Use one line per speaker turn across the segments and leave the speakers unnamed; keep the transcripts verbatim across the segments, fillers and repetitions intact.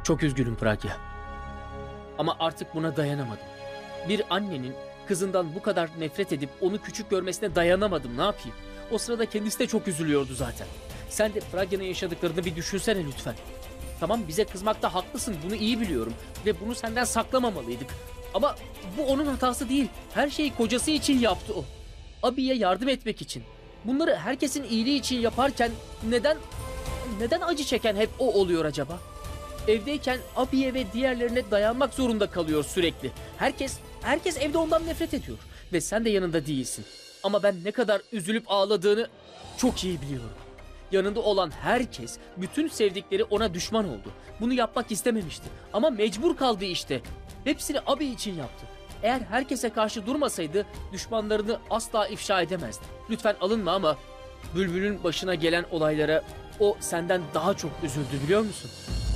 Çok üzgünüm Pragya. Ama artık buna dayanamadım. Bir annenin kızından bu kadar nefret edip onu küçük görmesine dayanamadım. Ne yapayım? O sırada kendisi de çok üzülüyordu zaten. Sen de Pragya'nın yaşadıklarını bir düşünsene lütfen. Tamam, bize kızmakta haklısın, bunu iyi biliyorum. Ve bunu senden saklamamalıydık. Ama bu onun hatası değil. Her şeyi kocası için yaptı o. Abiye yardım etmek için. Bunları herkesin iyiliği için yaparken neden neden acı çeken hep o oluyor acaba? Evdeyken abiye ve diğerlerine dayanmak zorunda kalıyor sürekli. Herkes herkes evde ondan nefret ediyor ve sen de yanında değilsin. Ama ben ne kadar üzülüp ağladığını çok iyi biliyorum. Yanında olan herkes, bütün sevdikleri ona düşman oldu. Bunu yapmak istememişti ama mecbur kaldı işte. Hepsini abi için yaptı. Eğer herkese karşı durmasaydı düşmanlarını asla ifşa edemezdi. Lütfen alınma ama Bülbül'ün başına gelen olaylara o senden daha çok üzüldü, biliyor musun?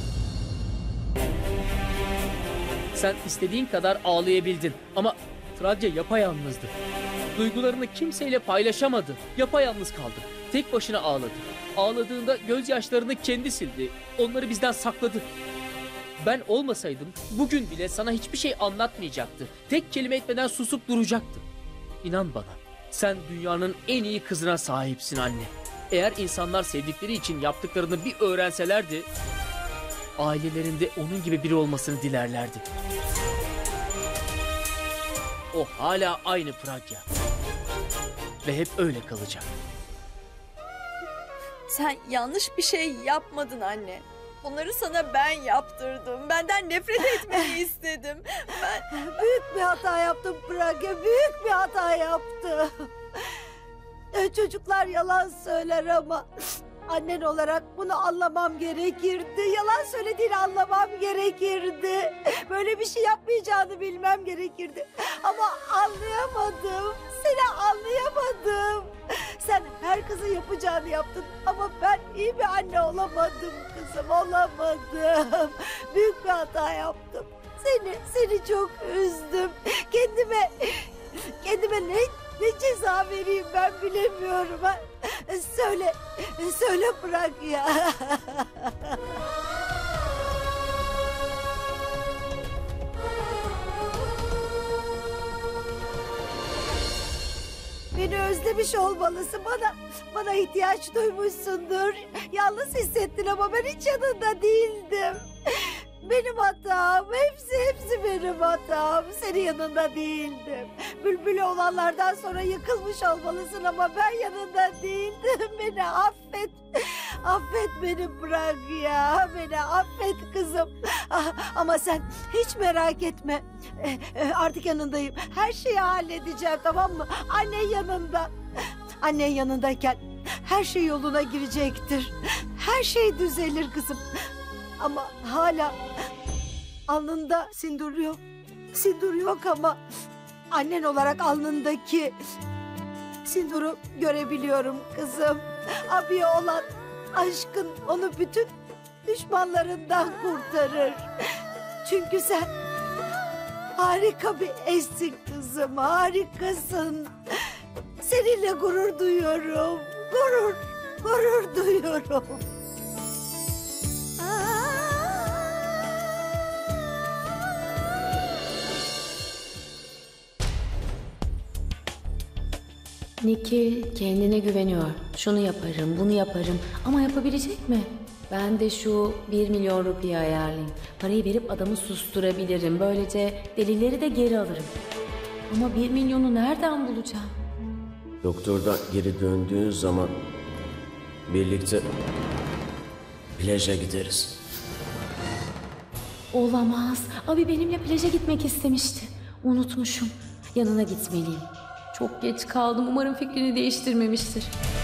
Sen istediğin kadar ağlayabildin ama Pragya yapayalnızdı. Duygularını kimseyle paylaşamadı. Yapayalnız kaldı. Tek başına ağladı. Ağladığında gözyaşlarını kendi sildi. Onları bizden sakladı. Ben olmasaydım bugün bile sana hiçbir şey anlatmayacaktı. Tek kelime etmeden susup duracaktı. İnan bana, sen dünyanın en iyi kızına sahipsin anne. Eğer insanlar sevdikleri için yaptıklarını bir öğrenselerdi, ailelerinde onun gibi biri olmasını dilerlerdi. O hala aynı Pragya. Ve hep öyle kalacak.
Sen yanlış bir şey yapmadın anne. Bunları sana ben yaptırdım. Benden nefret etmeni istedim. Ben
Büyük bir hata yaptım Pragya, büyük bir hata yaptım. Çocuklar yalan söyler ama annen olarak bunu anlamam gerekirdi. Yalan söylediğini anlamam gerekirdi. Böyle bir şey yapmayacağını bilmem gerekirdi. Ama anlayamadım. Seni anlayamadım. Sen her kızın yapacağını yaptın ama ben iyi bir anne olamadım kızım, olamadım. Büyük bir hata yaptım. Seni, seni çok üzdüm. Kendime, kendime ne, ne ceza vereyim ben bilemiyorum. Ha? Söyle, söyle bırak ya. Beni özlemiş olmalısın. Bana, bana ihtiyaç duymuşsundur. Yalnız hissettin ama ben hiç yanında değildim. Benim hatam. Hepsi hepsi benim hatam. Senin yanında değildim. Bülbül'e olanlardan sonra yıkılmış olmalısın ama ben yanında değildim. Beni affet. Affet beni bırak ya. Beni affet kızım. Ah, ama sen hiç merak etme. Eh, eh, artık yanındayım. Her şeyi halledeceğim, tamam mı? Annen yanında. Annen yanındayken her şey yoluna girecektir. Her şey düzelir kızım. Ama hala alnında sindur yok. Sindur yok ama annen olarak alnındaki sinduru görebiliyorum kızım. Abiye olan aşkın onu bütün düşmanlarından kurtarır. Çünkü sen harika bir eşsin kızım, harikasın. Seninle gurur duyuyorum, gurur, gurur duyuyorum.
Nikil kendine güveniyor. Şunu yaparım, bunu yaparım ama yapabilecek mi? Ben de şu bir milyon rupiyi ayarlayayım. Parayı verip adamı susturabilirim. Böylece delilleri de geri alırım. Ama bir milyonu nereden bulacağım?
Doktordan geri döndüğün zaman birlikte plaja gideriz.
Olamaz. Abi benimle plaja gitmek istemişti. Unutmuşum. Yanına gitmeliyim. Çok geç kaldım. Umarım fikrini değiştirmemiştir.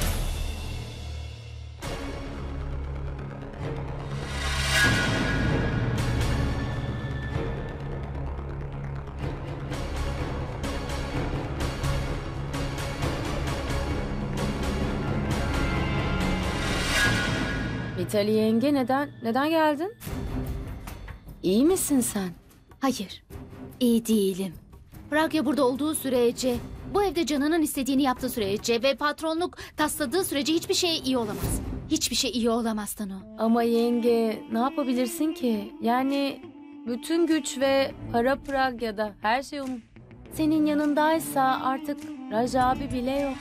Vitali yenge neden neden geldin? İyi misin sen?
Hayır, iyi değilim. Pragya burada olduğu sürece, bu evde canının istediğini yaptığı sürece ve patronluk tasladığı sürece hiçbir şey iyi olamaz. Hiçbir şey iyi olamaz Tanu.
Ama yenge ne yapabilirsin ki? Yani bütün güç ve para Pragya'da, her şey onun. Senin yanındaysa artık Raj abi bile yok.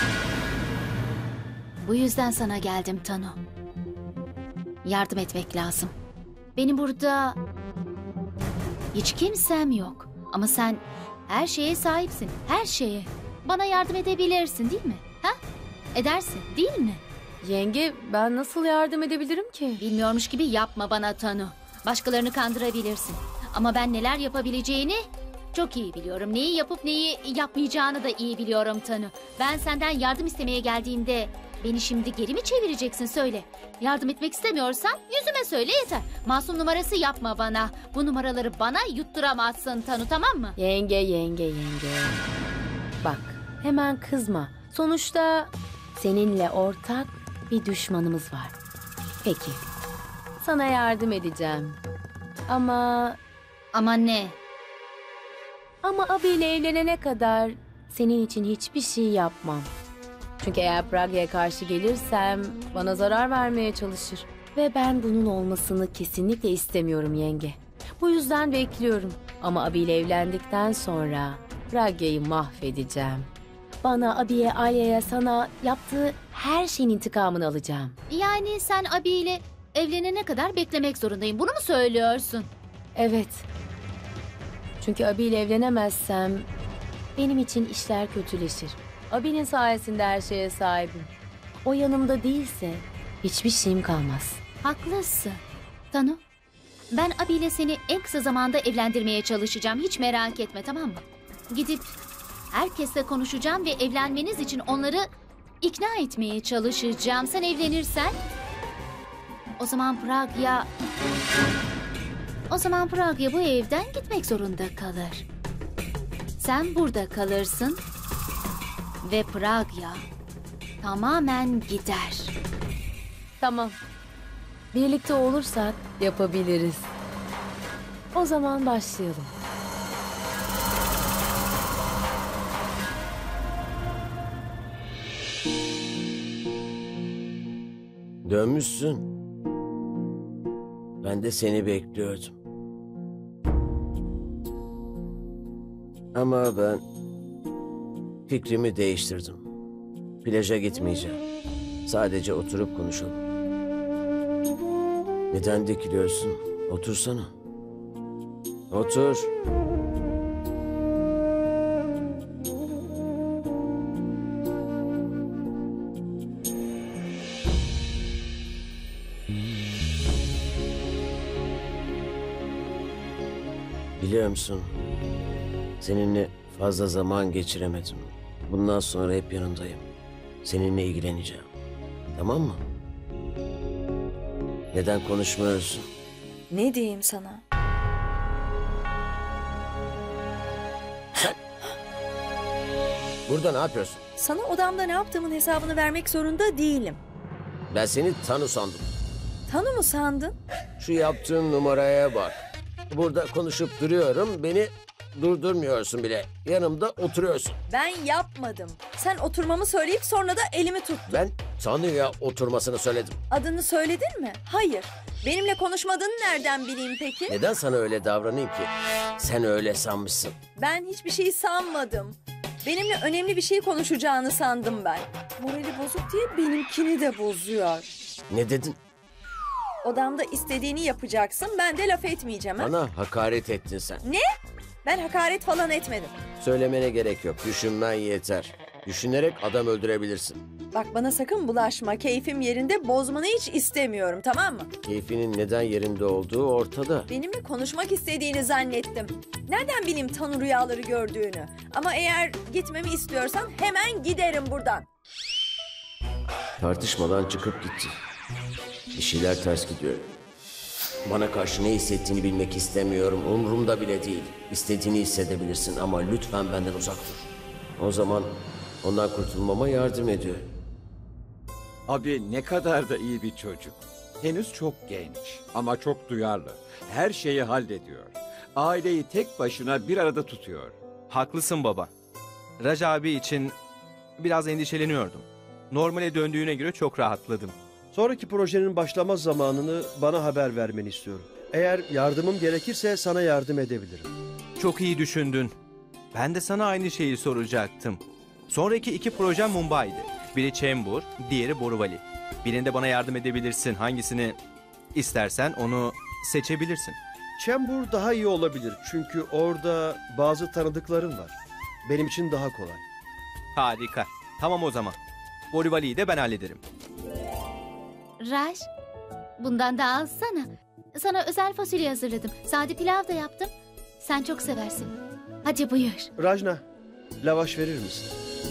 Bu yüzden sana geldim Tanu. Yardım etmek lazım. Benim burada hiç kimsem yok. Ama sen her şeye sahipsin. Her şeye. Bana yardım edebilirsin değil mi? Ha? Edersin değil mi?
Yenge ben nasıl yardım edebilirim ki?
Bilmiyormuş gibi yapma bana Tanu. Başkalarını kandırabilirsin. Ama ben neler yapabileceğini çok iyi biliyorum. Neyi yapıp neyi yapmayacağını da iyi biliyorum Tanu. Ben senden yardım istemeye geldiğimde beni şimdi geri mi çevireceksin söyle. Yardım etmek istemiyorsan yüzüme söyle yeter. Masum numarası yapma bana. Bu numaraları bana yutturamazsın Tanu, tamam mı?
Yenge yenge yenge. Bak hemen kızma. Sonuçta seninle ortak bir düşmanımız var. Peki. Sana yardım edeceğim. Ama
Ama ne?
ama abiyle evlenene kadar senin için hiçbir şey yapmam. Çünkü eğer Pragya'ya karşı gelirsem bana zarar vermeye çalışır. Ve ben bunun olmasını kesinlikle istemiyorum yenge. Bu yüzden bekliyorum. Ama abiyle evlendikten sonra Pragya'yı mahvedeceğim. Bana, abiye, Alya'ya, sana yaptığı her şeyin intikamını alacağım.
Yani sen abiyle evlenene kadar beklemek zorundayım. Bunu mu söylüyorsun?
Evet. Çünkü abiyle evlenemezsem benim için işler kötüleşir. Abinin sayesinde her şeye sahibim. O yanımda değilse hiçbir şeyim kalmaz.
Haklısın. Tanu, ben abiyle seni en kısa zamanda evlendirmeye çalışacağım. Hiç merak etme, tamam mı? Gidip herkesle konuşacağım ve evlenmeniz için onları ikna etmeye çalışacağım. Sen evlenirsen o zaman Pragya o zaman Pragya bu evden gitmek zorunda kalır. Sen burada kalırsın ve Pragya tamamen gider.
Tamam. Birlikte olursak yapabiliriz. O zaman başlayalım.
Dönmüşsün. Ben de seni bekliyordum. Ama ben fikrimi değiştirdim. Plaja gitmeyeceğim. Sadece oturup konuşalım. Neden dikiliyorsun? Otursana. Otur. Biliyor musun? Seninle fazla zaman geçiremedim. Bundan sonra hep yanındayım. Seninle ilgileneceğim. Tamam mı? Neden konuşmuyorsun?
Ne diyeyim sana?
Burada ne yapıyorsun?
Sana odamda ne yaptığımın hesabını vermek zorunda değilim.
Ben seni Tanu sandım.
Tanu mu sandın?
Şu yaptığın numaraya bak. Burada konuşup duruyorum, beni durdurmuyorsun bile. Yanımda oturuyorsun.
Ben yapmadım. Sen oturmamı söyleyip sonra da elimi tuttun.
Ben Tanu'ya oturmasını söyledim.
Adını söyledin mi? Hayır. Benimle konuşmadığını nereden bileyim peki?
Neden sana öyle davranayım ki? Sen öyle sanmışsın.
Ben hiçbir şey sanmadım. Benimle önemli bir şey konuşacağını sandım ben. Morali bozuk diye benimkini de bozuyor.
Ne dedin?
Odamda istediğini yapacaksın, ben de laf etmeyeceğim. Ha?
Bana hakaret ettin sen.
Ne? Ben hakaret falan etmedim.
Söylemene gerek yok. Düşünmen yeter. Düşünerek adam öldürebilirsin.
Bak bana sakın bulaşma. Keyfim yerinde, bozmanı hiç istemiyorum, tamam mı?
Keyfinin neden yerinde olduğu ortada.
Benimle konuşmak istediğini zannettim. Nereden bileyim Tanu rüyaları gördüğünü? Ama eğer gitmemi istiyorsan hemen giderim buradan.
Tartışmadan çıkıp gitti. Bir şeyler ters gidiyor. Bana karşı ne hissettiğini bilmek istemiyorum. Umurumda bile değil. İstediğini hissedebilirsin ama lütfen benden uzak dur. O zaman ondan kurtulmama yardım ediyor.
Abi ne kadar da iyi bir çocuk. Henüz çok genç ama çok duyarlı. Her şeyi hallediyor. Aileyi tek başına bir arada tutuyor.
Haklısın baba. Raj abi için biraz endişeleniyordum. Normale döndüğüne göre çok rahatladım. Sonraki projenin başlama zamanını bana haber vermeni istiyorum. Eğer yardımım gerekirse sana yardım edebilirim.
Çok iyi düşündün. Ben de sana aynı şeyi soracaktım. Sonraki iki projem Mumbai'de. Biri Chembur, diğeri Borivali. Birinde bana yardım edebilirsin. Hangisini istersen onu seçebilirsin.
Chembur daha iyi olabilir çünkü orada bazı tanıdıklarım var. Benim için daha kolay.
Harika. Tamam o zaman. Borivali'yi de ben hallederim.
Raj, bundan da alsana. Sana özel fasulye hazırladım. Sade pilav da yaptım. Sen çok seversin. Hadi buyur.
Rajna, lavaş verir misin?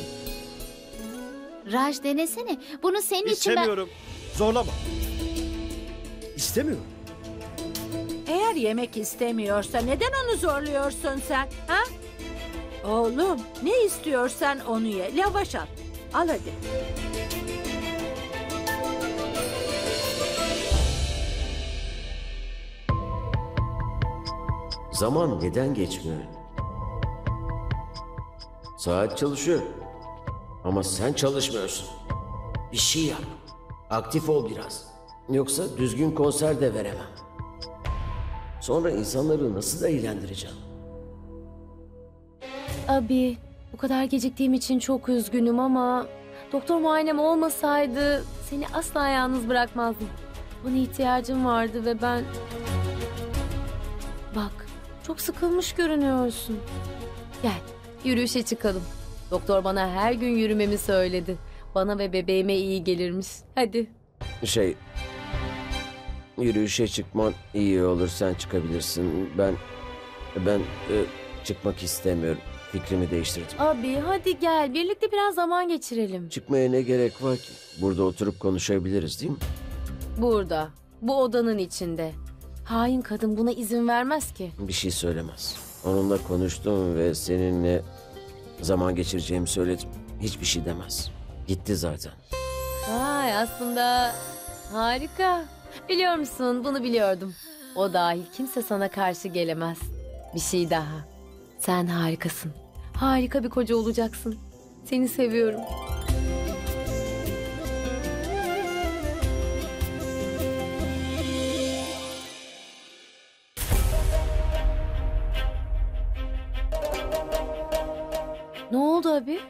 Raj denesene. Bunu senin için ben...
İstemiyorum. Zorlama. İstemiyorum.
Eğer yemek istemiyorsa neden onu zorluyorsun sen? Ha? Oğlum ne istiyorsan onu ye. Lavaş al. Al hadi.
Zaman neden geçmiyor? Saat çalışıyor. Ama sen çalışmıyorsun. Bir şey yap. Aktif ol biraz. Yoksa düzgün konser de veremem. Sonra insanları nasıl da eğlendireceğim?
Abi, bu kadar geciktiğim için çok üzgünüm ama doktor muayenem olmasaydı seni asla yalnız bırakmazdım. Buna ihtiyacım vardı ve ben... Bak, çok sıkılmış görünüyorsun. Gel, yürüyüşe çıkalım. Doktor bana her gün yürümemi söyledi. Bana ve bebeğime iyi gelirmiş. Hadi.
Şey... Yürüyüşe çıkman iyi olur. Sen çıkabilirsin. Ben... Ben e, çıkmak istemiyorum. Fikrimi değiştirdim.
Abi hadi gel, birlikte biraz zaman geçirelim.
Çıkmaya ne gerek var ki? Burada oturup konuşabiliriz değil mi?
Burada, bu odanın içinde. Hain kadın buna izin vermez ki.
Bir şey söylemez. Onunla konuştum ve seninle zaman geçireceğimi söyledim. Hiçbir şey demez. Gitti zaten.
Vay, aslında harika. Biliyor musun, bunu biliyordum. O dahil kimse sana karşı gelemez. Bir şey daha. Sen harikasın. Harika bir koca olacaksın. Seni seviyorum. Ne oldu abi?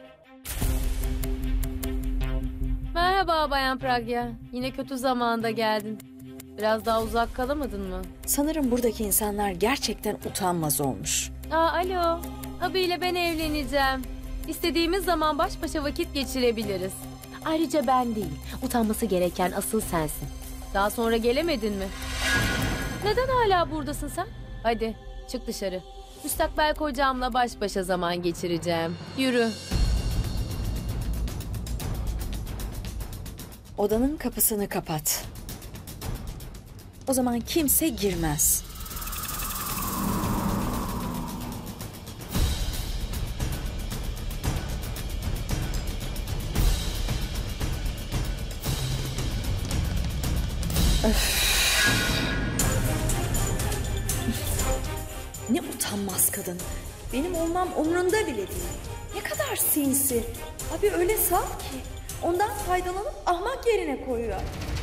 Merhaba Bayan Pragya. Yine kötü zamanda geldin. Biraz daha uzak kalamadın mı?
Sanırım buradaki insanlar gerçekten utanmaz olmuş.
Aa, alo. Abiyle ben evleneceğim. İstediğimiz zaman baş başa vakit geçirebiliriz. Ayrıca ben değil, utanması gereken asıl sensin. Daha sonra gelemedin mi? Neden hala buradasın sen? Hadi çık dışarı. Müstakbel kocamla baş başa zaman geçireceğim. Yürü.
Odanın kapısını kapat. O zaman kimse girmez. Öf. Ne utanmaz kadın. Benim olmam umrunda bile değil. Ne kadar sinsi. Abi öyle saf ki. Ondan faydalanıp ahmak yerine koyuyor.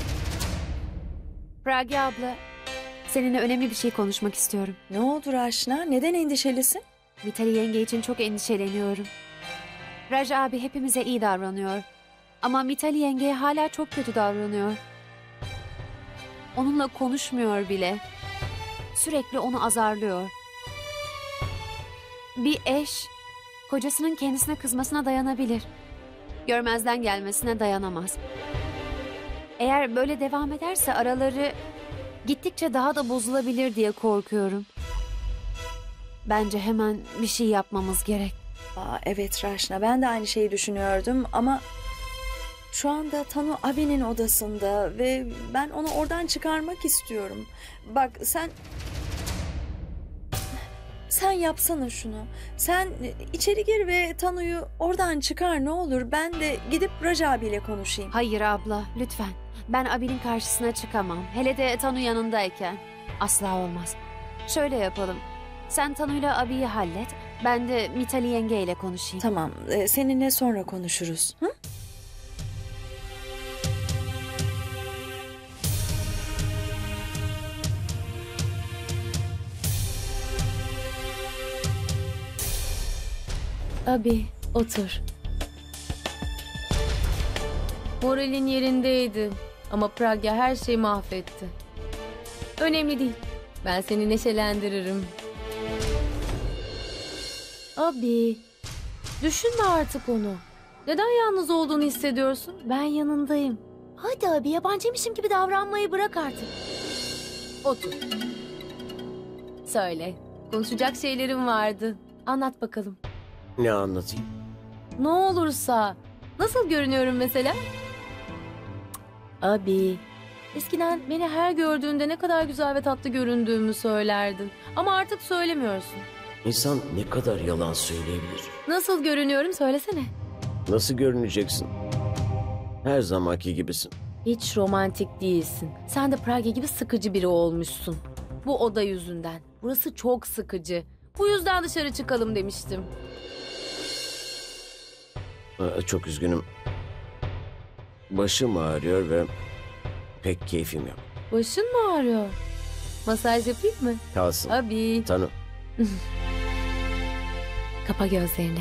Pragya abla, seninle önemli bir şey konuşmak istiyorum.
Ne oldu Raşna? Neden endişelisin?
Mitali yenge için çok endişeleniyorum. Raj abi hepimize iyi davranıyor. Ama Mitali yengeye hala çok kötü davranıyor. Onunla konuşmuyor bile. Sürekli onu azarlıyor. Bir eş, kocasının kendisine kızmasına dayanabilir. Görmezden gelmesine dayanamaz. Eğer böyle devam ederse araları gittikçe daha da bozulabilir diye korkuyorum. Bence hemen bir şey yapmamız gerek.
Aa, evet Raşna, ben de aynı şeyi düşünüyordum ama şu anda Tanu abinin odasında ve ben onu oradan çıkarmak istiyorum. Bak sen... Sen yapsana şunu. Sen içeri gir ve Tanu'yu oradan çıkar ne olur. Ben de gidip Raj abiyle konuşayım.
Hayır abla, lütfen. Ben abinin karşısına çıkamam. Hele de Tanu yanındayken. Asla olmaz. Şöyle yapalım. Sen Tanu'yla abiyi hallet. Ben de Mitali yengeyle konuşayım.
Tamam, seninle sonra konuşuruz. Hı?
Abi, otur. Moralin yerindeydi ama Pragya her şeyi mahvetti. Önemli değil. Ben seni neşelendiririm. Abi, düşünme artık onu. Neden yalnız olduğunu hissediyorsun? Ben yanındayım. Hadi abi, yabancıymışım gibi davranmayı bırak artık. Otur. Söyle, konuşacak şeylerim vardı. Anlat bakalım.
Ne anlatayım?
Ne olursa. Nasıl görünüyorum mesela? Abi, eskiden beni her gördüğünde ne kadar güzel ve tatlı göründüğümü söylerdin. Ama artık söylemiyorsun.
İnsan ne kadar yalan söyleyebilir?
Nasıl görünüyorum söylesene.
Nasıl görüneceksin? Her zamanki gibisin.
Hiç romantik değilsin. Sen de Pragya gibi sıkıcı biri olmuşsun. Bu oda yüzünden. Burası çok sıkıcı. Bu yüzden dışarı çıkalım demiştim.
Aa, Çok üzgünüm. Başım ağrıyor ve pek keyfim yok.
Başın mı ağrıyor? Masaj yapayım mı?
Kalsın.
Abi.
Tanu.
Kapa gözlerini.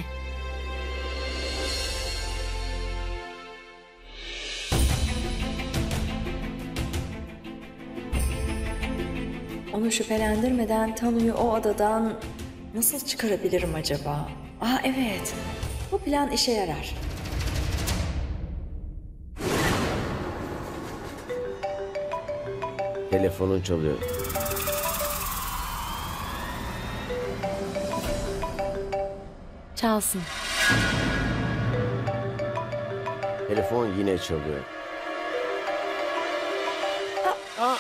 Onu şüphelendirmeden Tanu'yu o odadan nasıl çıkarabilirim acaba? Aa evet, bu plan işe yarar.
Telefonun çalıyor.
Çalsın.
Telefon yine çalıyor. Aa!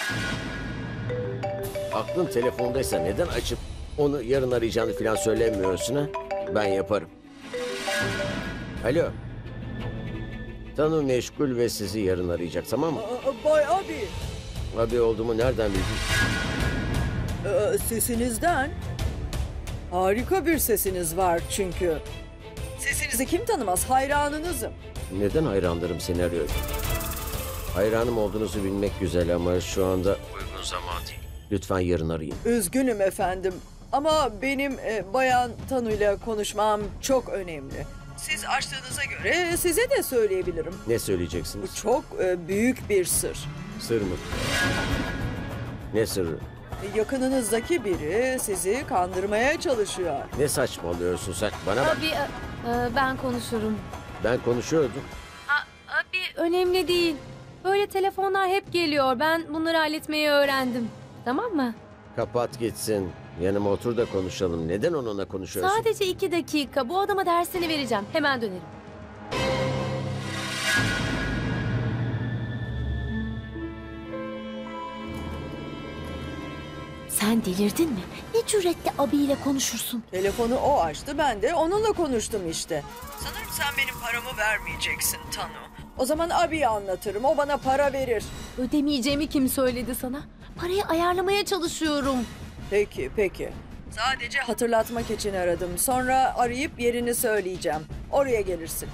Aklın telefondaysa neden açıp onu yarın arayacağını falan söylemiyorsun ha? Ben yaparım. Alo. Tanu meşgul ve sizi yarın arayacak, tamam mı?
Bay abi,
Abi olduğumu nereden bildin?
e, sesinizden. Harika bir sesiniz var çünkü. Sesinizi kim tanımaz, hayranınızım.
Neden hayranlarım seni arıyor? Hayranım olduğunuzu bilmek güzel ama şu anda uygun zaman değil. Lütfen yarın arayın.
Üzgünüm efendim ama benim e, Bayan Tanu ile konuşmam çok önemli. Siz açtığınıza göre size de söyleyebilirim.
Ne
Bu
söyleyeceksiniz?
çok e, büyük bir sır.
Sır mı? Ne sırrı?
Yakınınızdaki biri sizi kandırmaya çalışıyor.
Ne saçmalıyorsun sen? Bana bak.
Abi, e, e, ben konuşurum.
Ben konuşuyordum.
Abi, önemli değil. Böyle telefonlar hep geliyor. Ben bunları halletmeyi öğrendim. Tamam mı?
Kapat gitsin. Yanıma otur da konuşalım. Neden onunla konuşuyorsun?
Sadece iki dakika. Bu adama dersini vereceğim. Hemen dönerim. Sen delirdin mi? Ne cüretle abiyle konuşursun?
Telefonu o açtı, ben de onunla konuştum işte. Sanırım sen benim paramı vermeyeceksin Tanu. O zaman abiye anlatırım, o bana para verir.
Ödemeyeceğimi kim söyledi sana? Parayı ayarlamaya çalışıyorum.
Peki, peki. Sadece hatırlatmak için aradım. Sonra arayıp yerini söyleyeceğim. Oraya gelirsin.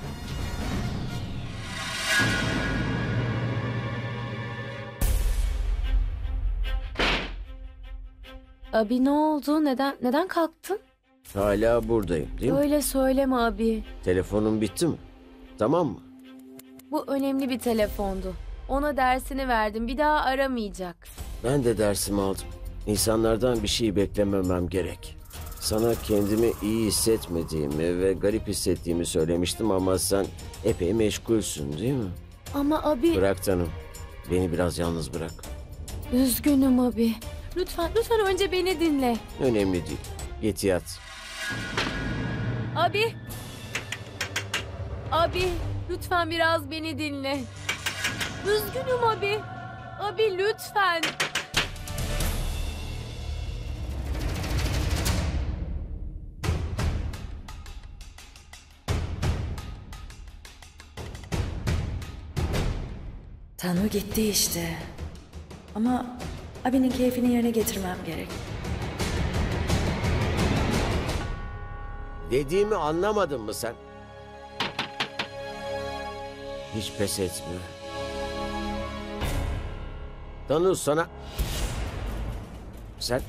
Abi ne oldu? Neden neden kalktın?
Hala buradayım, değil mi?
Öyle söyleme abi.
Telefonun bitti mi? Tamam mı?
Bu önemli bir telefondu. Ona dersini verdim. Bir daha aramayacak.
Ben de dersimi aldım. İnsanlardan bir şey beklememem gerek. Sana kendimi iyi hissetmediğimi ve garip hissettiğimi söylemiştim ama sen epey meşgulsün, değil mi?
Ama abi...
Bırak Tanım. Beni biraz yalnız bırak.
Üzgünüm abi. Lütfen, lütfen önce beni dinle.
Önemli değil. Git yat.
Abi. Abi, lütfen biraz beni dinle. Üzgünüm abi. Abi lütfen.
Tanu gitti işte. Ama abinin keyfini yerine getirmem gerek.
Dediğimi anlamadın mı sen? Hiç pes etmiyor. Tanu sana... Sen...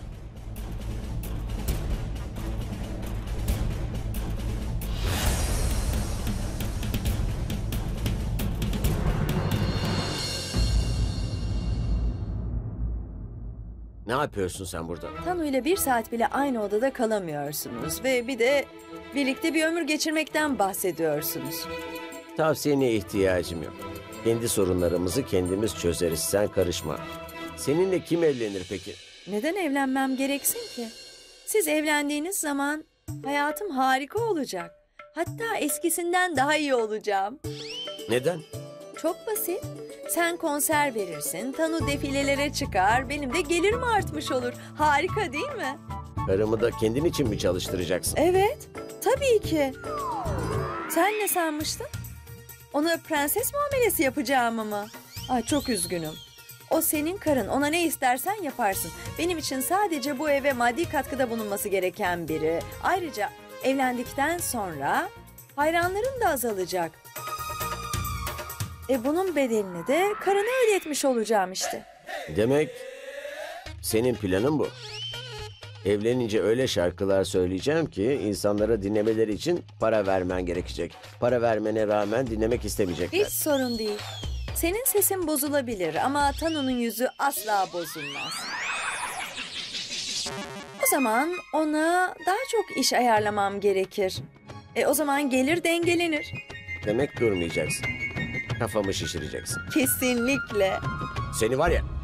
Ne yapıyorsun sen burada?
Tanu ile bir saat bile aynı odada kalamıyorsunuz ve bir de birlikte bir ömür geçirmekten bahsediyorsunuz.
Tavsiyene ihtiyacım yok. Kendi sorunlarımızı kendimiz çözeriz. Sen karışma. Seninle kim evlenir peki?
Neden evlenmem gereksin ki? Siz evlendiğiniz zaman hayatım harika olacak. Hatta eskisinden daha iyi olacağım.
Neden?
Çok basit. Sen konser verirsin, Tanu defilelere çıkar, benim de gelirim artmış olur. Harika değil mi?
Karımı da kendin için mi çalıştıracaksın?
Evet, tabii ki. Sen ne sanmıştın? Ona prenses muamelesi yapacağımı mı? Ay çok üzgünüm. O senin karın, ona ne istersen yaparsın. Benim için sadece bu eve maddi katkıda bulunması gereken biri. Ayrıca evlendikten sonra hayranların da azalacak. E bunun bedelini de karına ödetmiş olacağım işte.
Demek senin planın bu. Evlenince öyle şarkılar söyleyeceğim ki insanlara dinlemeleri için para vermen gerekecek. Para vermene rağmen dinlemek istemeyecekler.
Hiç sorun değil. Senin sesin bozulabilir ama Tanu'nun yüzü asla bozulmaz. O zaman ona daha çok iş ayarlamam gerekir. E o zaman gelir dengelenir.
Demek durmayacaksın. Kafamı şişireceksin.
Kesinlikle.
Seni var ya...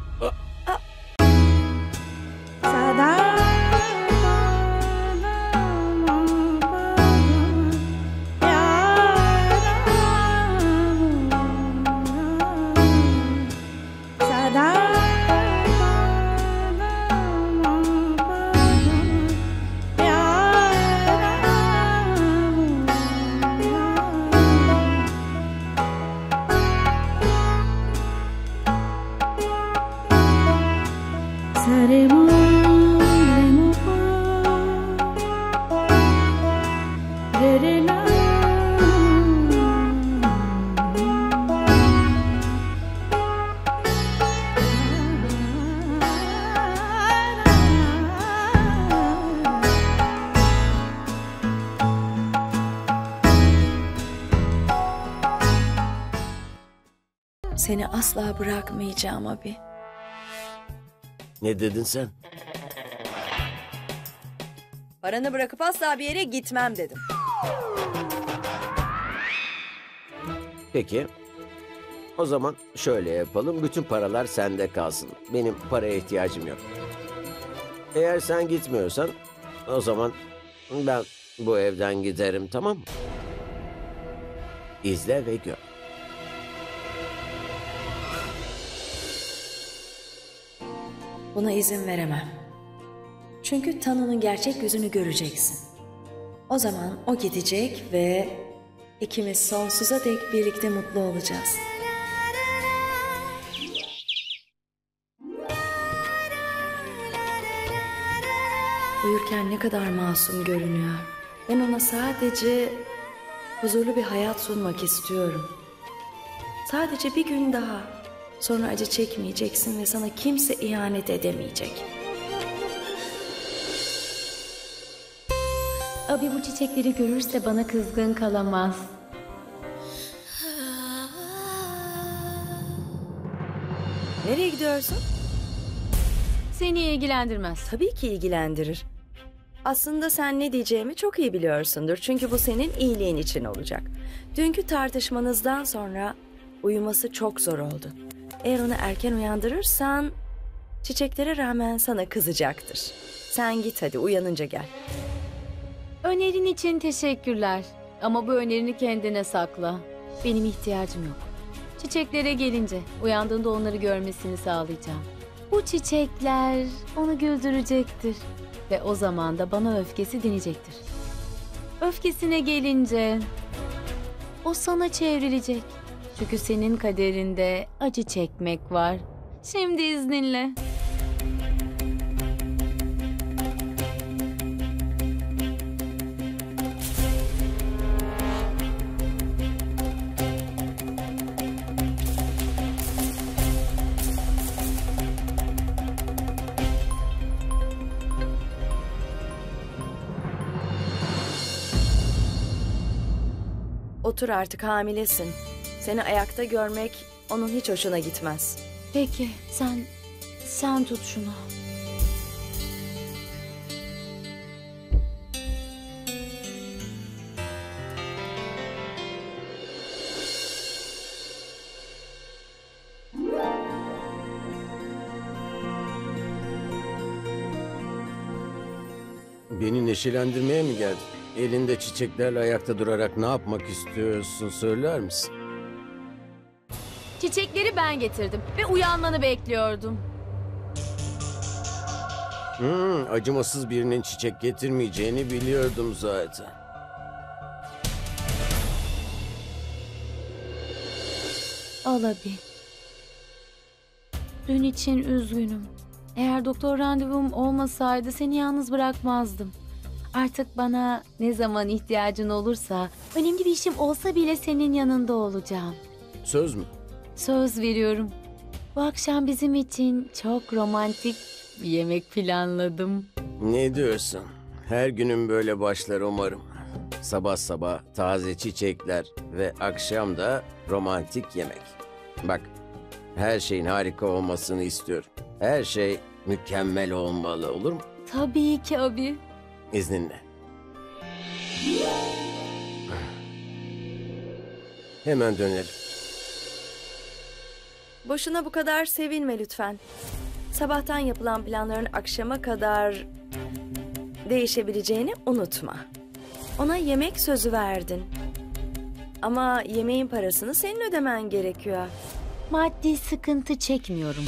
Seni asla bırakmayacağım abi.
Ne dedin sen?
Paranı bırakıp asla bir yere gitmem dedim.
Peki. O zaman şöyle yapalım. Bütün paralar sende kalsın. Benim paraya ihtiyacım yok. Eğer sen gitmiyorsan o zaman ben bu evden giderim, tamam mı? İzle ve gör.
Buna izin veremem. Çünkü Tanu'nun gerçek yüzünü göreceksin. O zaman o gidecek ve ikimiz sonsuza dek birlikte mutlu olacağız. Uyurken ne kadar masum görünüyor. Ben ona sadece huzurlu bir hayat sunmak istiyorum. Sadece bir gün daha. Sonra acı çekmeyeceksin ve sana kimse ihanet edemeyecek.
Abi bu çiçekleri görürse bana kızgın kalamaz.
Nereye gidiyorsun?
Seni ilgilendirmez.
Tabii ki ilgilendirir. Aslında sen ne diyeceğimi çok iyi biliyorsundur. Çünkü bu senin iyiliğin için olacak. Dünkü tartışmanızdan sonra uyuması çok zor oldu. Eğer onu erken uyandırırsan çiçeklere rağmen sana kızacaktır. Sen git hadi, uyanınca gel.
Önerin için teşekkürler. Ama bu önerini kendine sakla. Benim ihtiyacım yok. Çiçeklere gelince uyandığında onları görmesini sağlayacağım. Bu çiçekler onu güldürecektir. Ve o zaman da bana öfkesi dinecektir. Öfkesine gelince o sana çevrilecek. Çünkü senin kaderinde acı çekmek var. Şimdi izninle.
Otur artık, hamilesin. Seni ayakta görmek onun hiç hoşuna gitmez.
Peki sen, sen tut şunu.
Beni neşelendirmeye mi geldin? Elinde çiçeklerle ayakta durarak ne yapmak istiyorsun söyler misin?
Çiçekleri ben getirdim ve uyanmanı bekliyordum.
Hmm, acımasız birinin çiçek getirmeyeceğini biliyordum zaten.
Al abi. Dün için üzgünüm. Eğer doktor randevum olmasaydı seni yalnız bırakmazdım. Artık bana ne zaman ihtiyacın olursa, önemli bir işim olsa bile senin yanında olacağım.
Söz mü?
Söz veriyorum. Bu akşam bizim için çok romantik bir yemek planladım.
Ne diyorsun? Her günüm böyle başlar umarım. Sabah sabah taze çiçekler ve akşam da romantik yemek. Bak, her şeyin harika olmasını istiyorum. Her şey mükemmel olmalı, olur mu?
Tabii ki abi.
İzninle. Hemen dönelim.
Boşuna bu kadar sevinme lütfen. Sabahtan yapılan planların akşama kadar değişebileceğini unutma. Ona yemek sözü verdin. Ama yemeğin parasını senin ödemen gerekiyor.
Maddi sıkıntı çekmiyorum.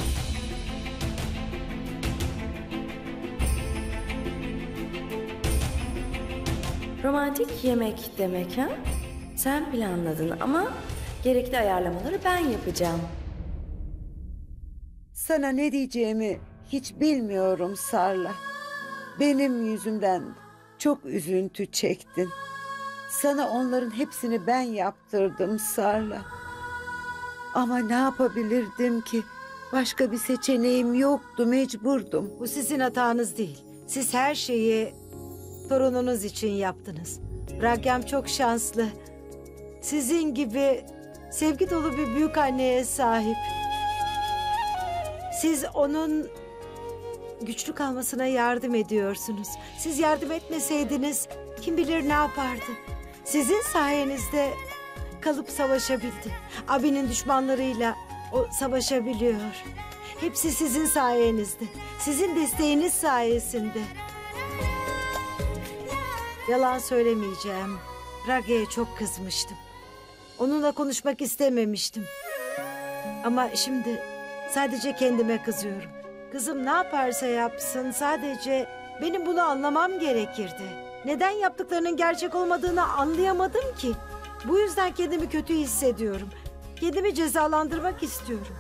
Romantik yemek demek ha? Sen planladın ama gerekli ayarlamaları ben yapacağım.
Sana ne diyeceğimi hiç bilmiyorum Sarla. Benim yüzümden çok üzüntü çektin. Sana onların hepsini ben yaptırdım Sarla. Ama ne yapabilirdim ki? Başka bir seçeneğim yoktu, mecburdum. Bu sizin hatanız değil. Siz her şeyi torununuz için yaptınız. Ragyam çok şanslı. Sizin gibi sevgi dolu bir büyük anneye sahip. Siz onun güçlü kalmasına yardım ediyorsunuz. Siz yardım etmeseydiniz kim bilir ne yapardı. Sizin sayenizde kalıp savaşabildi. Abinin düşmanlarıyla o savaşabiliyor. Hepsi sizin sayenizde. Sizin desteğiniz sayesinde. Yalan söylemeyeceğim. Ragya'ya çok kızmıştım. Onunla konuşmak istememiştim. Ama şimdi sadece kendime kızıyorum. Kızım ne yaparsa yapsın sadece benim bunu anlamam gerekirdi. Neden yaptıklarının gerçek olmadığını anlayamadım ki. Bu yüzden kendimi kötü hissediyorum. Kendimi cezalandırmak istiyorum.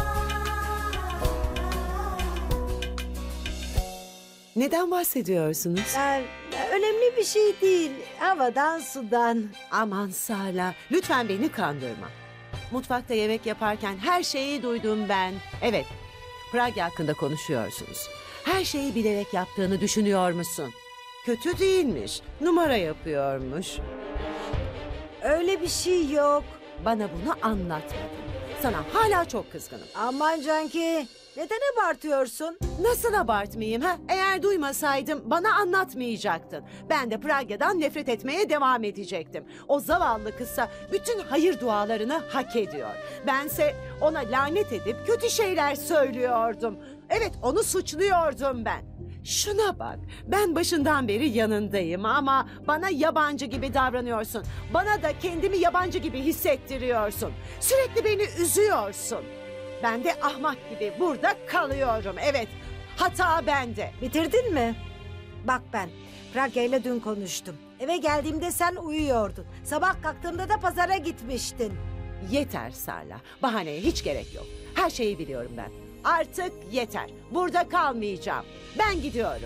Neden bahsediyorsunuz?
Yani, önemli bir şey değil. Havadan sudan.
Aman Sala, lütfen beni kandırma. Mutfakta yemek yaparken her şeyi duydum ben. Evet, Pragya hakkında konuşuyorsunuz. Her şeyi bilerek yaptığını düşünüyor musun? Kötü değilmiş, numara yapıyormuş.
Öyle bir şey yok.
Bana bunu anlatmadın. Sana hala çok kızgınım.
Aman Canki, neden abartıyorsun?
Nasıl abartmayayım ha? Eğer duymasaydım bana anlatmayacaktın. Ben de Pragya'dan nefret etmeye devam edecektim. O zavallı kızsa bütün hayır dualarını hak ediyor. Bense ona lanet edip kötü şeyler söylüyordum. Evet, onu suçluyordum ben. Şuna bak, ben başından beri yanındayım ama bana yabancı gibi davranıyorsun. Bana da kendimi yabancı gibi hissettiriyorsun. Sürekli beni üzüyorsun. Ben de ahmak gibi burada kalıyorum. Evet, hata bende.
Bitirdin mi? Bak ben Pragya ile dün konuştum. Eve geldiğimde sen uyuyordun. Sabah kalktığımda da pazara gitmiştin.
Yeter Sarla, bahaneye hiç gerek yok. Her şeyi biliyorum ben. Artık yeter. Burada kalmayacağım. Ben gidiyorum.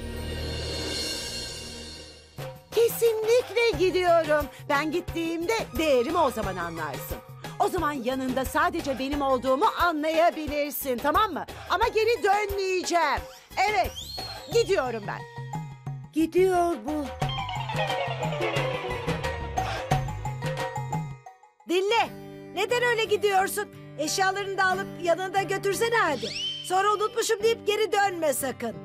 Kesinlikle gidiyorum. Ben gittiğimde değerimi o zaman anlarsın. O zaman yanında sadece benim olduğumu anlayabilirsin, tamam mı? Ama geri dönmeyeceğim. Evet, gidiyorum ben.
Gidiyor bu. Dinle. Neden öyle gidiyorsun? Eşyalarını da alıp yanında götürsene hadi. Sonra unutmuşum deyip geri dönme sakın.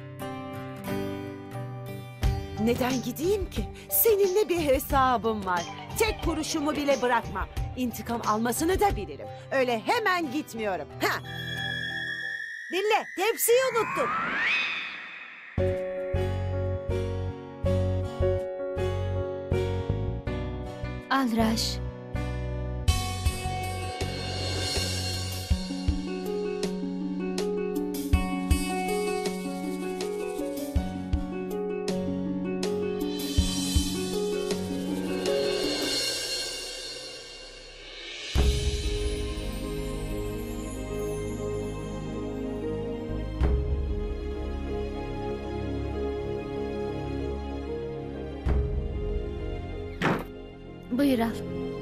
Neden gideyim ki? Seninle bir hesabım var. Tek kuruşumu bile bırakmam. İntikam almasını da bilirim. Öyle hemen gitmiyorum. Ha.
Dinle, tepsiyi unuttun.
ol Raj. Buyur al.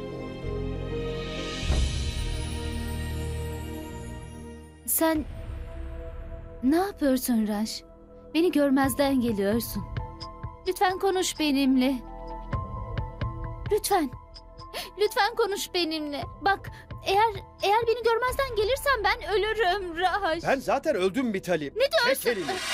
Sen ne yapıyorsun Raj? Beni görmezden geliyorsun. Lütfen konuş benimle. Lütfen. Lütfen konuş benimle. Bak, eğer eğer beni görmezden gelirsen ben ölürüm Raj.
Ben zaten öldüm Mitali.
Ne diyorsun?
Çek elini.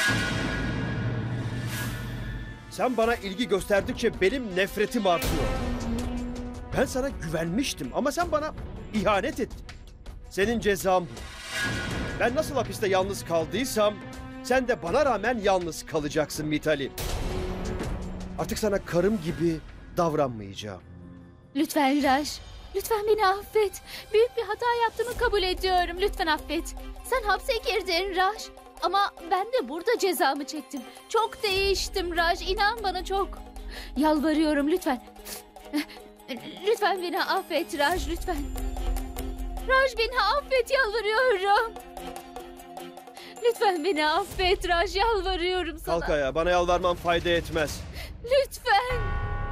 Sen bana ilgi gösterdikçe benim nefretim artıyor. Ben sana güvenmiştim ama sen bana ihanet ettin. Senin cezan bu. Ben nasıl hapiste yalnız kaldıysam sen de bana rağmen yalnız kalacaksın Mitali. Artık sana karım gibi davranmayacağım.
Lütfen Raj. Lütfen beni affet. Büyük bir hata yaptığımı kabul ediyorum. Lütfen affet. Sen hapse girdin Raj. Ama ben de burada cezamı çektim. Çok değiştim Raj. İnan bana çok. Yalvarıyorum lütfen. Lütfen beni affet Raj, lütfen. Raj, beni affet, yalvarıyorum. Lütfen beni affet Raj, yalvarıyorum sana.
Kalk ayağa, bana yalvarman fayda etmez.
Lütfen.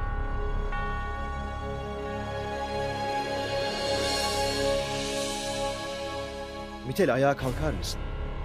Mitali, ayağa kalkar mısın?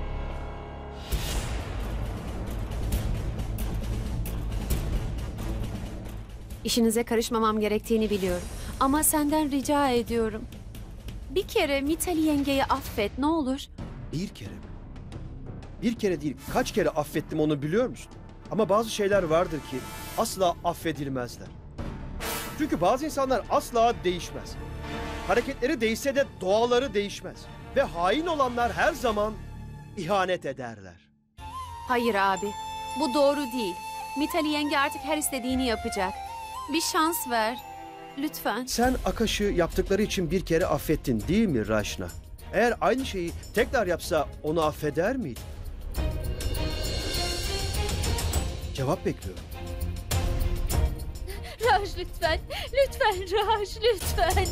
İşinize karışmamam gerektiğini biliyorum. Ama senden rica ediyorum. Bir kere Mitali yengeyi affet, ne olur.
Bir kere mi? Bir kere değil, kaç kere affettim onu biliyor musun? Ama bazı şeyler vardır ki asla affedilmezler. Çünkü bazı insanlar asla değişmez. Hareketleri değişse de doğaları değişmez. Ve hain olanlar her zaman ihanet ederler.
Hayır abi, bu doğru değil. Mitali yenge artık her istediğini yapacak. Bir şans ver, lütfen.
Sen Akaş'ı yaptıkları için bir kere affettin değil mi Raşna? Eğer aynı şeyi tekrar yapsa onu affeder miydin? Cevap bekliyorum.
Raj lütfen, lütfen Raj, lütfen.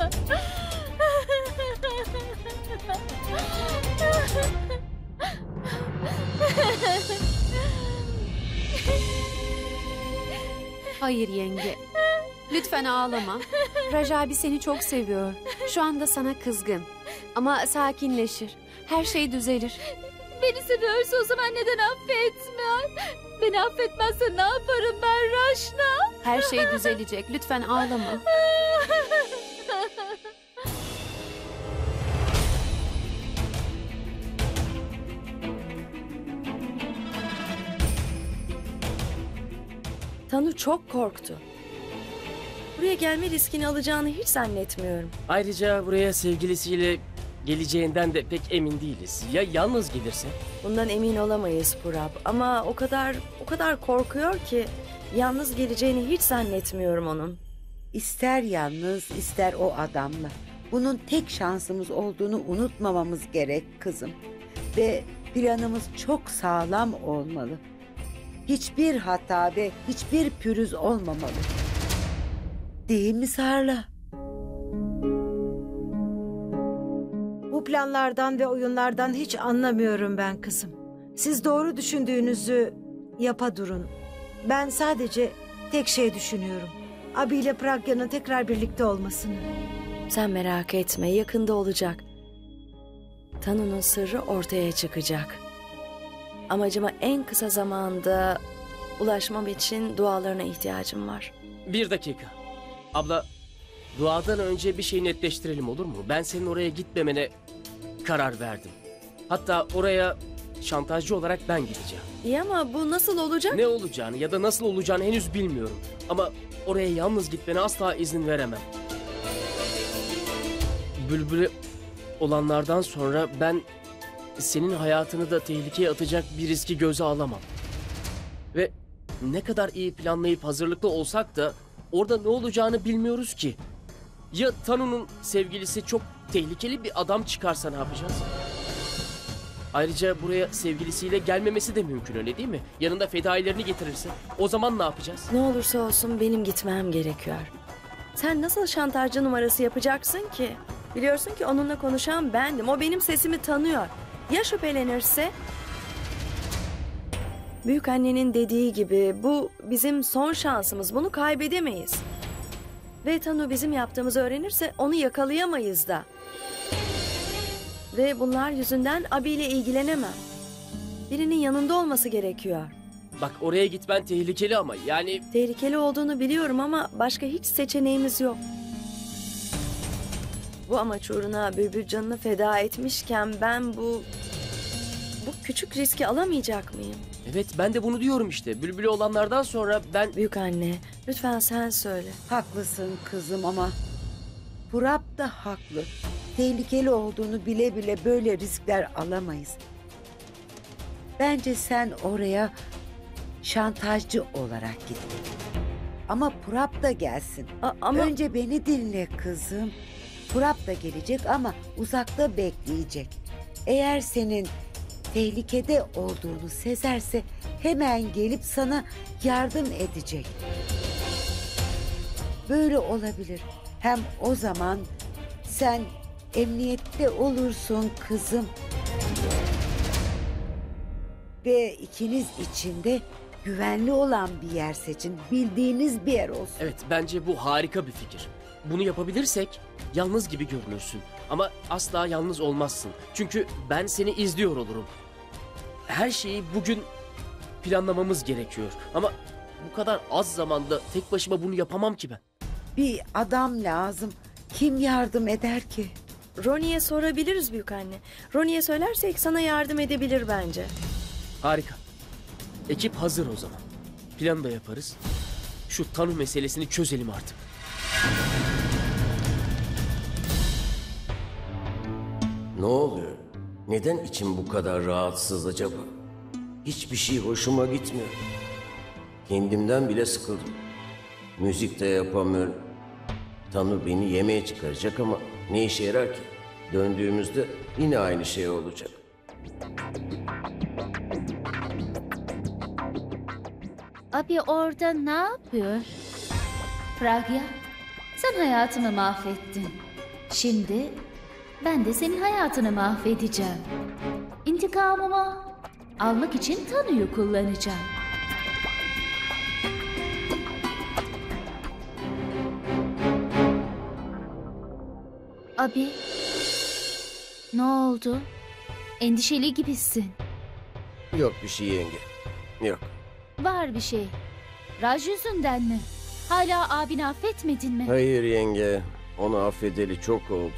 Hayır yenge. Lütfen ağlama. Raj abi seni çok seviyor. Şu anda sana kızgın. Ama sakinleşir. Her şey düzelir.
Beni seviyorsa o zaman neden affetmez? Beni affetmezse ne yaparım ben Raşna?
Her şey düzelecek. Lütfen ağlama.
Tanu çok korktu. Buraya gelme riskini alacağını hiç zannetmiyorum.
Ayrıca buraya sevgilisiyle geleceğinden de pek emin değiliz. Ya yalnız gelirse?
Bundan emin olamayız Purab. Ama o kadar o kadar korkuyor ki yalnız geleceğini hiç zannetmiyorum onun.
İster yalnız ister o adamla. Bunun tek şansımız olduğunu unutmamamız gerek kızım. Ve planımız çok sağlam olmalı. Hiçbir hata ve hiçbir pürüz olmamalı. Değil mi Sarla?
Bu planlardan ve oyunlardan hiç anlamıyorum ben kızım. Siz doğru düşündüğünüzü yapa durun. Ben sadece tek şey düşünüyorum. Abi ile Pragya'nın tekrar birlikte olmasını.
Sen merak etme, yakında olacak. Tanu'nun sırrı ortaya çıkacak. Amacıma en kısa zamanda ulaşmam için dualarına ihtiyacım var.
Bir dakika. Abla, duadan önce bir şey netleştirelim olur mu? Ben senin oraya gitmemene karar verdim. Hatta oraya şantajcı olarak ben gideceğim.
İyi ama bu nasıl olacak?
Ne olacağını ya da nasıl olacağını henüz bilmiyorum. Ama oraya yalnız gitmene asla izin veremem. Bülbül'e olanlardan sonra ben senin hayatını da tehlikeye atacak bir riski göze alamam. Ve ne kadar iyi planlayıp hazırlıklı olsak da orada ne olacağını bilmiyoruz ki. Ya Tanu'nun sevgilisi çok tehlikeli bir adam çıkarsa ne yapacağız? Ayrıca buraya sevgilisiyle gelmemesi de mümkün, öyle değil mi? Yanında fedailerini getirirse o zaman ne yapacağız?
Ne olursa olsun benim gitmem gerekiyor. Sen nasıl şantajcı numarası yapacaksın ki? Biliyorsun ki onunla konuşan bendim. O benim sesimi tanıyor. Ya şüphelenirse? Büyük annenin dediği gibi bu bizim son şansımız. Bunu kaybedemeyiz. Ve Tanu bizim yaptığımızı öğrenirse onu yakalayamayız da. Ve bunlar yüzünden abiyle ilgilenemem. Birinin yanında olması gerekiyor.
Bak, oraya gitmen tehlikeli ama yani...
Tehlikeli olduğunu biliyorum ama başka hiç seçeneğimiz yok. Bu amaç uğruna Bülbül canını feda etmişken ben bu... Bu küçük riski alamayacak mıyım?
Evet, ben de bunu diyorum işte. Bülbül'ü olanlardan sonra ben...
Büyük anne, lütfen sen söyle.
Haklısın kızım ama Purap da haklı. Tehlikeli olduğunu bile bile böyle riskler alamayız. Bence sen oraya şantajcı olarak git. Ama Purap da gelsin.
A- ama...
Önce beni dinle kızım. Purap da gelecek ama uzakta bekleyecek. Eğer senin tehlikede olduğunu sezerse hemen gelip sana yardım edecek. Böyle olabilir. Hem o zaman sen emniyette olursun kızım. Ve ikiniz için de güvenli olan bir yer seçin. Bildiğiniz bir yer olsun.
Evet, bence bu harika bir fikir. Bunu yapabilirsek yalnız gibi görünürsün. Ama asla yalnız olmazsın. Çünkü ben seni izliyor olurum. Her şeyi bugün planlamamız gerekiyor. Ama bu kadar az zamanda tek başıma bunu yapamam ki ben.
Bir adam lazım. Kim yardım eder ki?
Ronnie'ye sorabiliriz büyük anne. Ronnie'ye söylersek sana yardım edebilir bence.
Harika. Ekip hazır o zaman. Planı da yaparız. Şu Tanu meselesini çözelim artık.
Ne oluyor? Neden içim bu kadar rahatsız acaba? Hiçbir şey hoşuma gitmiyor. Kendimden bile sıkıldım. Müzik de yapamıyorum. Tanu beni yemeğe çıkaracak ama ne işe yarar ki? Döndüğümüzde yine aynı şey olacak.
Abi orada ne yapıyor? Pragya, sen hayatımı mahvettin. Şimdi ben de senin hayatını mahvedeceğim. İntikamımı almak için Tanu'yu kullanacağım. Abi, ne oldu? Endişeli gibisin.
Yok bir şey yenge. Yok.
Var bir şey. Raj yüzünden mi? Hala abini affetmedin mi?
Hayır yenge. Onu affedeli çok oldu.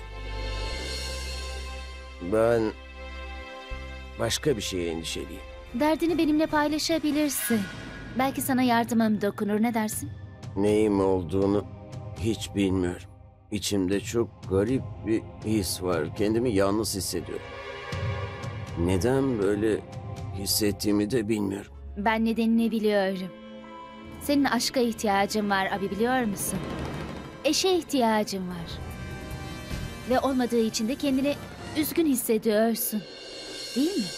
Ben başka bir şeye endişeliyim.
Derdini benimle paylaşabilirsin. Belki sana yardımım dokunur, ne dersin?
Neyim olduğunu hiç bilmiyorum. İçimde çok garip bir his var. Kendimi yalnız hissediyorum. Neden böyle hissettiğimi de bilmiyorum.
Ben nedenini biliyorum. Senin aşka ihtiyacın var abi, biliyor musun? Eşe ihtiyacın var. Ve olmadığı için de kendini üzgün hissediyorsun. Değil mi?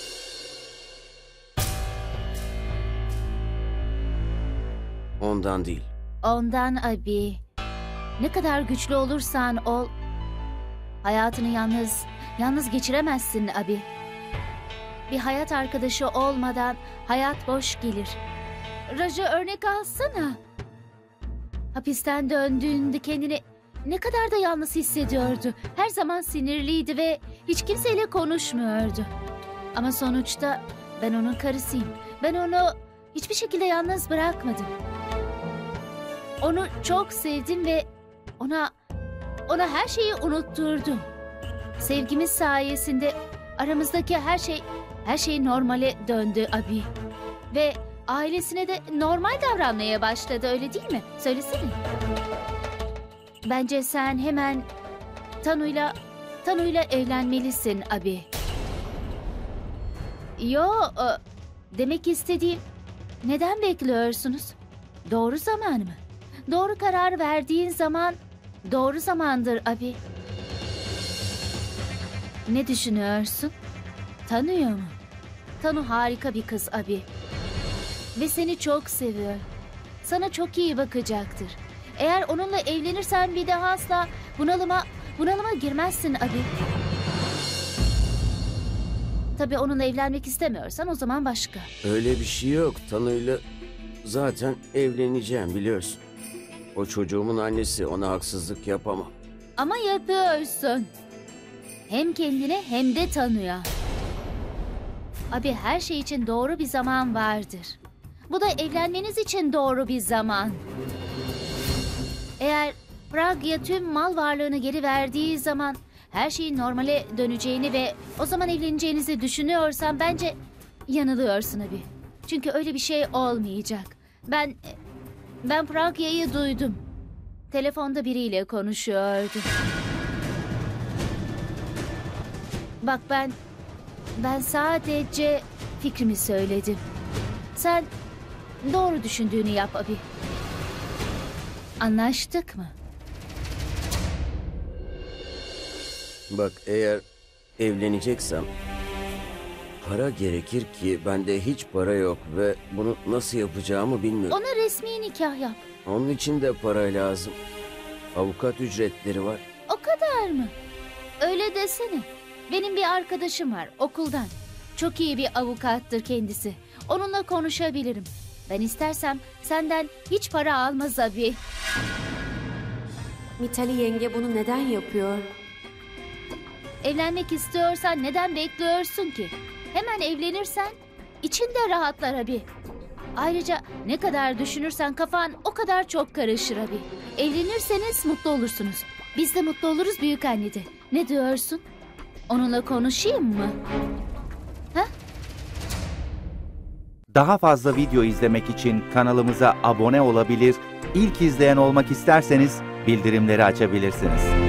Ondan değil.
Ondan abi. Ne kadar güçlü olursan ol, hayatını yalnız, yalnız geçiremezsin abi. Bir hayat arkadaşı olmadan hayat boş gelir. Raj'ı örnek alsana. Hapisten döndüğünde kendini ne kadar da yalnız hissediyordu. Her zaman sinirliydi ve hiç kimseyle konuşmuyordu. Ama sonuçta ben onun karısıyım. Ben onu hiçbir şekilde yalnız bırakmadım. Onu çok sevdim ve ona ona her şeyi unutturdum. Sevgimiz sayesinde aramızdaki her şey her şey normale döndü abi. Ve ailesine de normal davranmaya başladı, öyle değil mi? Söylesene. Bence sen hemen Tanu'yla Tanu'yla evlenmelisin abi. Yo, demek istediğim, neden bekliyorsunuz? Doğru zaman mı? Doğru karar verdiğin zaman doğru zamandır abi. Ne düşünüyorsun? Tanıyor mu? Tanu harika bir kız abi. Ve seni çok seviyor. Sana çok iyi bakacaktır. Eğer onunla evlenirsen bir daha asla bunalıma, bunalıma girmezsin abi. Tabii onunla evlenmek istemiyorsan o zaman başka.
Öyle bir şey yok. Tanu'yla zaten evleneceğim biliyorsun. O çocuğumun annesi, ona haksızlık yapamam.
Ama yapıyorsun. Hem kendine hem de Tanu'ya. Abi her şey için doğru bir zaman vardır. Bu da evlenmeniz için doğru bir zaman. Eğer Pragya tüm mal varlığını geri verdiği zaman her şeyin normale döneceğini ve o zaman evleneceğinizi düşünüyorsan bence yanılıyorsun abi. Çünkü öyle bir şey olmayacak. Ben ben Pragya'yı duydum. Telefonda biriyle konuşuyordu. Bak ben ben sadece fikrimi söyledim. Sen doğru düşündüğünü yap abi. Anlaştık mı?
Bak eğer evleneceksem para gerekir ki bende hiç para yok ve bunu nasıl yapacağımı bilmiyorum.
Ona resmi nikah yap.
Onun için de para lazım. Avukat ücretleri var.
O kadar mı? Öyle desene. Benim bir arkadaşım var okuldan. Çok iyi bir avukattır kendisi. Onunla konuşabilirim. Ben istersem senden hiç para almaz abi.
Mitali yenge bunu neden yapıyor?
Evlenmek istiyorsan neden bekliyorsun ki? Hemen evlenirsen için de rahatlar abi. Ayrıca ne kadar düşünürsen kafan o kadar çok karışır abi. Evlenirseniz mutlu olursunuz. Biz de mutlu oluruz büyük anne de. Ne diyorsun? Onunla konuşayım mı? Ha?
Daha fazla video izlemek için kanalımıza abone olabilir, ilk izleyen olmak isterseniz bildirimleri açabilirsiniz.